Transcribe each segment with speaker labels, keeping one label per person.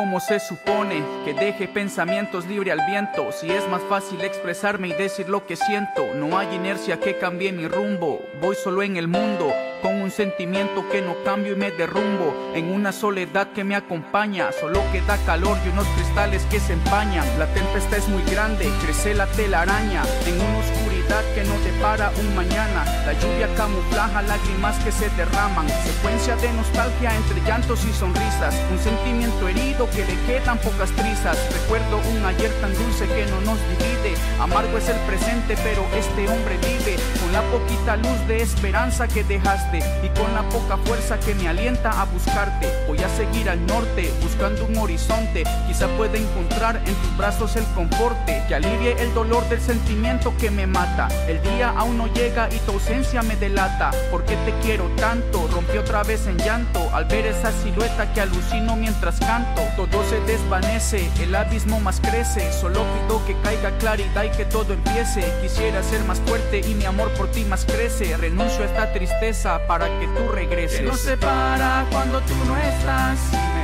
Speaker 1: como se supone que deje pensamientos libre al viento. Si es más fácil expresarme y decir lo que siento, no hay inercia que cambie mi rumbo. Voy solo en el mundo con un sentimiento que no cambio y me derrumbo en una soledad que me acompaña. Solo queda calor y unos cristales que se empañan. La tempestad es muy grande, crece la telaraña en una oscuridad que no depara un mañana. La lluvia camuflaja lágrimas que se derraman, secuencia de nostalgia entre llantos y sonrisas. Un sentimiento herido que le quedan pocas trizas. Recuerdo un ayer tan dulce que no nos divide. Amargo es el presente, pero este hombre vive con la poquita luz de esperanza que dejaste y con la poca fuerza que me alienta a buscarte. Voy a seguir al norte buscando un horizonte. Quizá pueda encontrar en tus brazos el conforte que alivie el dolor del sentimiento que me mata. El día aún no llega y tu ausencia me delata. ¿Por qué te quiero tanto? Rompí otra vez en llanto al ver esa silueta que alucino mientras canto. Todo se desvanece, el abismo más crece. Solo pido que caiga claridad y que todo empiece. Quisiera ser más fuerte y mi amor por ti más crece. Renuncio a esta tristeza para que tú regreses.
Speaker 2: Que nos separa cuando tú no estás,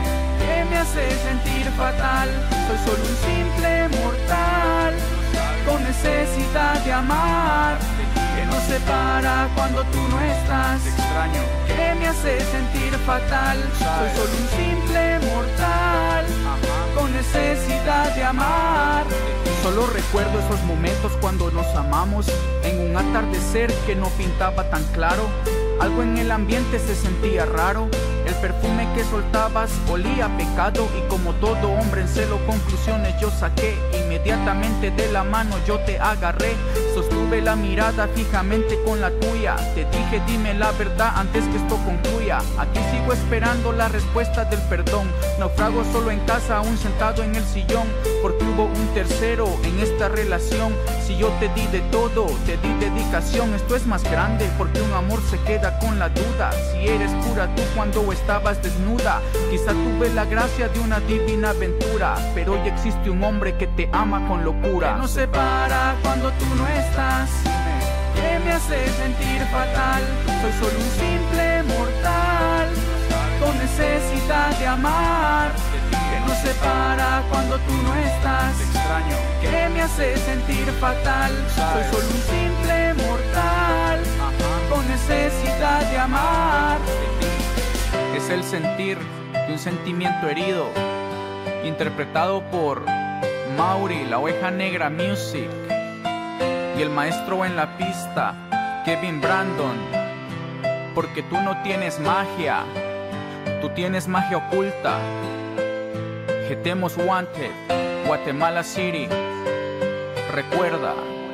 Speaker 2: que me hace sentir fatal. Soy solo un simple mortal con necesidad de amar. Que nos separa cuando tú no estás,
Speaker 1: Te extraño,
Speaker 2: que me hace sentir fatal. Soy solo un simple mortal con necesidad de amar.
Speaker 1: Solo recuerdo esos momentos cuando nos amamos en un atardecer que no pintaba tan claro. Algo en el ambiente se sentía raro. El perfume que soltabas olía a pecado. Y como todo hombre en celo, conclusiones yo saqué. Inmediatamente de la mano yo te agarré. Sostuve la mirada fijamente con la tuya. Te dije dime la verdad antes que esto concluya. Aquí sigo esperando la respuesta del perdón. Naufrago solo en casa aún sentado en el sillón, porque hubo un tercero en esta relación. Si yo te di de todo, te di dedicación. Esto es más grande porque un amor se queda con la duda. Si eres pura tú cuando estabas desnuda, quizá tuve la gracia de una divina aventura, pero hoy existe un hombre que te ama con locura.
Speaker 2: Que nos separa cuando tú no estás, que me hace sentir fatal. Soy solo un simple mortal con necesidad de amar. Que nos separa cuando tú no estás,
Speaker 1: Te extraño,
Speaker 2: que me hace sentir fatal. Soy solo un simple mortal con necesidad de amar.
Speaker 1: es el sentir de un sentimiento herido, interpretado por Mauri, la oveja negra music, y el maestro en la pista, Kevin Brandon. Porque tú no tienes magia, tú tienes magia oculta. GT Most Wanted, Guatemala City. Recuerda,